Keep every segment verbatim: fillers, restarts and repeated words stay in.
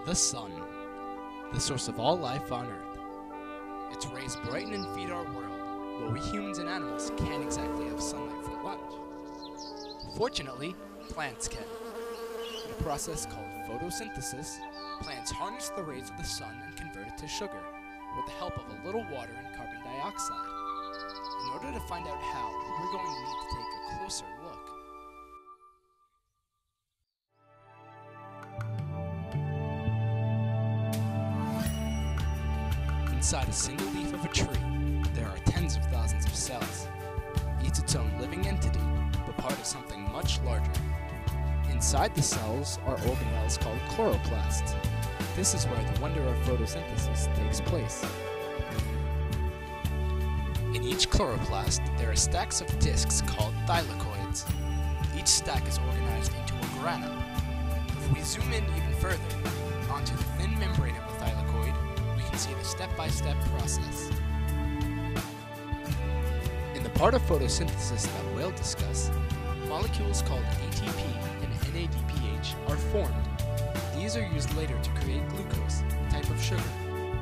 The sun, the source of all life on Earth. Its rays brighten and feed our world, but we humans and animals can't exactly have sunlight for lunch. Fortunately, plants can. In a process called photosynthesis, plants harness the rays of the sun and convert it to sugar, with the help of a little water and carbon dioxide. In order to find out how, we're going to need to take a closer look. Inside a single leaf of a tree, there are tens of thousands of cells, each its own living entity, but part of something much larger. Inside the cells are organelles called chloroplasts. This is where the wonder of photosynthesis takes place. In each chloroplast, there are stacks of discs called thylakoids. Each stack is organized into a grana. If we zoom in even further, onto the thin membrane of the thylakoid, we can see the step-by-step process. In the part of photosynthesis that we'll discuss, molecules called A T P and N A D P H are formed. These are used later to create glucose, a type of sugar.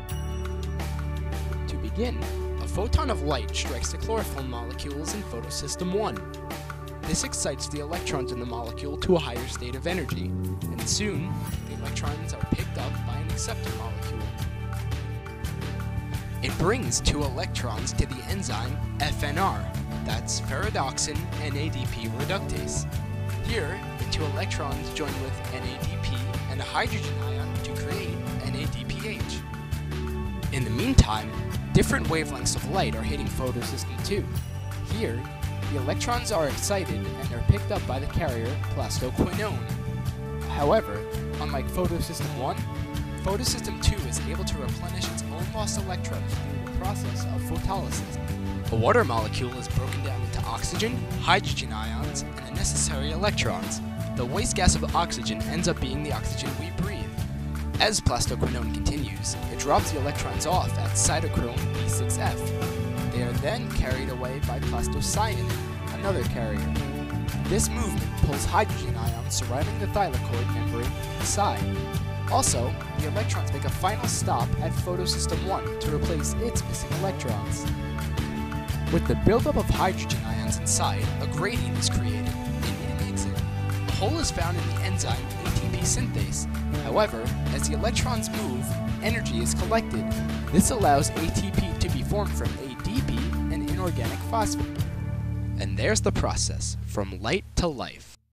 To begin, a photon of light strikes the chlorophyll molecules in photosystem one. This excites the electrons in the molecule to a higher state of energy, and soon, the electrons are picked up by an acceptor molecule. It brings two electrons to the enzyme F N R, that's ferredoxin N A D P reductase. Here, the two electrons join with N A D P and a hydrogen ion to create N A D P H. In the meantime, different wavelengths of light are hitting photosystem two. Here, the electrons are excited and are picked up by the carrier plastoquinone. However, unlike photosystem one, photosystem two is able to replenish its own lost electrons through the process of photolysis. A water molecule is broken down into oxygen, hydrogen ions, and the necessary electrons. The waste gas of oxygen ends up being the oxygen we breathe. As plastoquinone continues, it drops the electrons off at cytochrome B six F. They are then carried away by plastocyanin, another carrier. This movement pulls hydrogen ions surrounding the thylakoid membrane to the side. Also, the electrons make a final stop at photosystem one to replace its missing electrons. With the buildup of hydrogen ions inside, a gradient is created, and it an exit. A hole is found in the enzyme A T P synthase. However, as the electrons move, energy is collected. This allows A T P to be formed from A D P, an inorganic phosphate. And there's the process, from light to life.